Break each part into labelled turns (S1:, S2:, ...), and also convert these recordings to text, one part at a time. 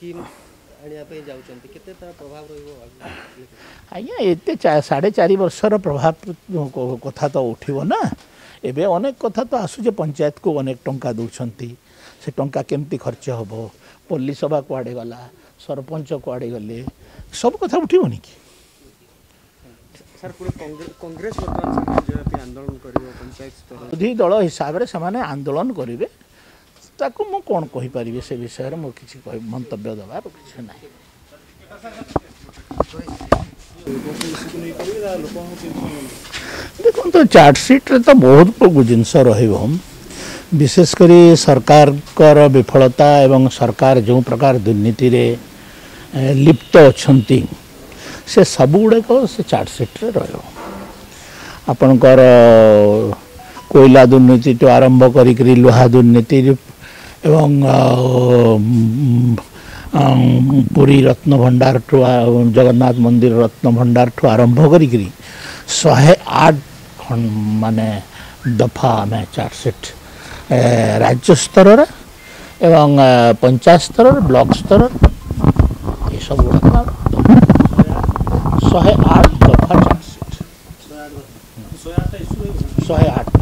S1: Scheme आनिया पे जाउछन्ती केते तार प्रभाव रहिबो
S2: आज्ञा एते 4.5 वर्षर प्रभाव कथा तो उठिबो ना। एबे अनेक कथा तो आसुचे पंचायत को अनेक टंका दउछन्ती से टंका केमती खर्च हबो पल्ली सभा कुआडे गला सरपंच कुआडे गले सब कथा उठिबोनी कि
S1: सर पूरे कांग्रेस वर्तमान आंदोलन करिवो पंचायत स्तर
S2: विरोधी दल हिसाब रे समाने आंदोलन करिवे ताकू मु कोन कहि परिबे से विषय रे मु किछि मंतव्य दबार किछि नाही। देखो तो चार्जसीट रे तो बहुत जिनस रहिबो विशेषकर सरकार कर विफलता एवं सरकार जो प्रकार दुर्नीति रे लिप्त अछंती से सब गुड़ाक से चार्जसीट रे रहिबो आपनकर कोयला दुर्नीति तो आरंभ करी लुहा दुर्नीति एवं पुरी रत्न भंडार ठू जगन्नाथ मंदिर रत्न भंडार ठू आरंभ करी 108 माने दफा आम चार्जसीट राज्य स्तर एवं पंचायत स्तर ब्लॉक स्तर ये सब गुड़ा 108 दफा चार्जसीट 108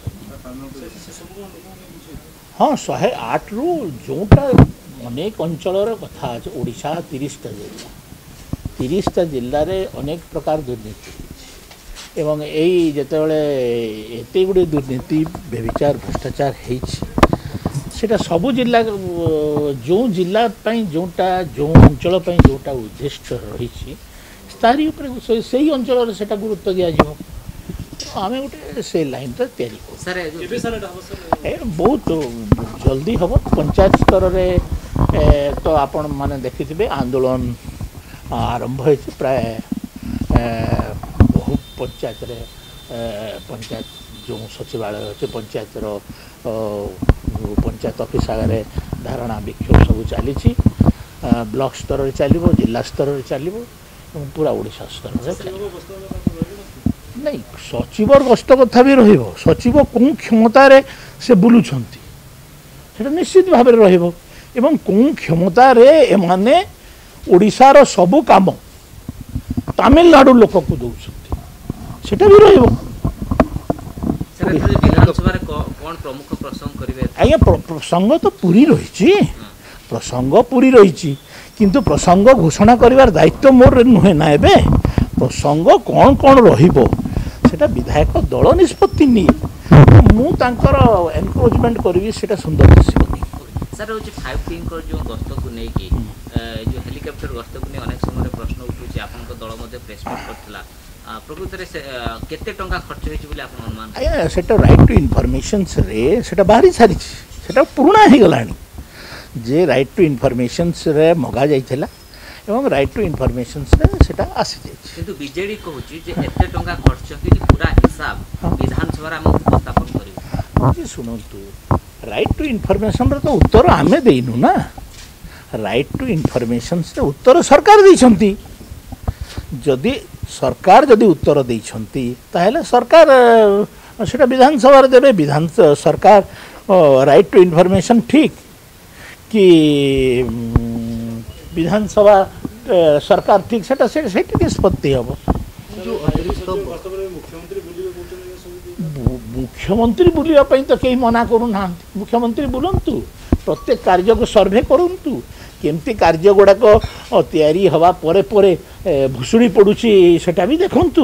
S2: हाँ 108 रु जोटा अनेक अंचल कथा अच्छे ओडिशा 30टा जिला 30टा जिले में अनेक प्रकार दुर्नीति एवं यही जितेबाला एत गुड़े दुर्नीति व्यभिचार भ्रष्टाचार होटा सबू जिला जो जिला जोटा जो अंचल जोटा उद्दिष्ट रही तारी से ही अंचल से गुरुत्व दिज्व आम गोटे से लाइन बहुत जल्दी हम पंचायत स्तर में तो आपण माने देखिथिबे आंदोलन आरंभ हो प्राय बहुत पंचायत रे पंचायत जो सचिवालय अच्छे पंचायत पंचायत ऑफिस आगे धारणा विक्षोभ सब चली ब्लॉक स्तर में चलो जिला स्तर में चलो पूरा ओडिशा स्तर में नहीं सचिवर गस्त कथा भी रहिबो सचिव कौन क्षमता रे से बुलुछंती सेटा निश्चित भाव में रहिबो एवं कौन क्षमता रे एमाने ओडिशार सबु काम तमिलनाडु लोक को दउछंती सेटा भी रहिबो
S3: विधानसभा रे कोन प्रमुख प्रसंग करिवे
S2: आया प्रसंग तो पूरी रहिछि प्रसंग पूरी रहिछि किंतु प्रसंग घोषणा करिवार दायित्व मोर नुहे ना एबे प्रसंग कौन कौन रहिबो सेटा विधायक दल निष्पत्ति नि मु तांकर एनकरेजमेंट करबी सेटा सुंदर दिसिबनी
S3: सर होची 5 टीम को जो गस्त को नै कि जो हेलीकॉप्टर गस्त को नै अनेक समय प्रश्न उठुची आपन को दल मध्ये प्रेसमेंट करथला प्रकृति रे केते टंका खर्च होइची बोली आपन अनुमान
S2: आया सेटा राइट टू इन्फॉर्मेशन रे सेटा बाहरी सारी सेटा पुराना हे गलानी जे राइट टू इन्फॉर्मेशन रे मगा जाइथिला एवं राइट टू इन्फॉर्मेशन से आसी जाए
S3: किंतु बीजेडी कहूची जे एते टंका खर्च कि पूरा हिसाब विधानसभा रे हम उपस्थापन करियो
S2: जी सुनंतु राइट टू इन्फॉर्मेशन रे तो उत्तर आमे देइनु ना राइट टू इन्फॉर्मेशन से उत्तर सरकार दैछंती जदि सरकार जदि उत्तर दैछंती ताहेले सरकार सेटा विधानसभा रे देबे विधान सरकार राइट टू इन्फॉर्मेशन ठीक कि विधानसभा सरकार ठीक से निष्पत्ति हम मुख्यमंत्री बुलापी तो कहीं मना करूना मुख्यमंत्री बुलंतु प्रत्येक कार्य को सर्वे करूँ केमती कार्य गुड़ाक तैयारी हवा परे परे भुसुड़ी पड़ुची सेटा भी देखंतु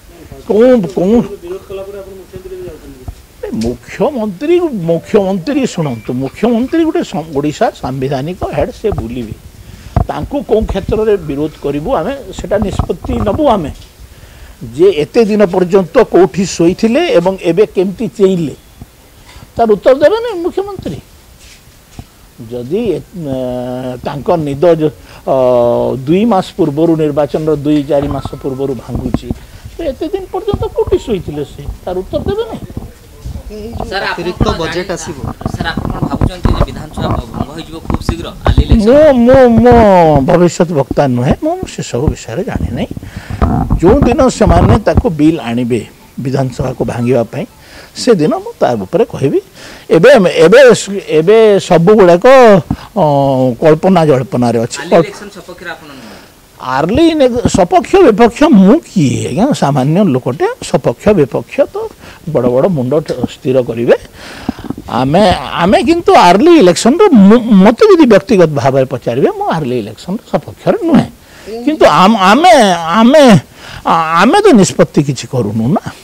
S2: मुख्यमंत्री मुख्यमंत्री शुणु मुख्यमंत्री गोटे ओडिशा सांविधानिक हेड से बुलिबे तांको कौन क्षेत्र में विरोध करूँ आम से निष्पत्ति नबू आम जे एते दिन पर्यंत कौटी शोईथिले एवं एबे केमती चेइले तार उत्तर देवे ना मुख्यमंत्री जदि तांकर निद 2 मास पूर्वर निर्वाचन 2-4 मास पूर्वर भांगुची तो एते दिन पर्यंत कौटी शोईथिले से तार उत्तर देवे ना
S1: सर अतिरिक्त बजेट आसीबो
S3: सर आपण भाबुचंती जे विधानसभा भंग होई जिवो खूब शीघ्र आली इलेक्शन
S2: मो भविष्य वक्ता नुहे मो से सब विषय जाने नहीं जो दिन से बिल आणबे विधानसभा को भांगिबा पई से दिन मु तार ऊपर कहबी एबे एबे एबे सब गुड़ाक कल्पना जल्पना अच्छी
S3: इलेक्शन सपक्ष आपण
S2: आर्ली सपक्ष विपक्ष मु किए आज्ञा सामान्य लोकटे सपक्ष विपक्ष तो बड़ बड़ मुंड स्थिर करेंगे आमे आमे किंतु आर्ली इलेक्शन मत यदि व्यक्तिगत भाव में पचारे मु आर्ली इलेक्शन सपक्ष नुहे किंतु आमे आमे आमे तो निष्पत्ति किसी करूनु ना।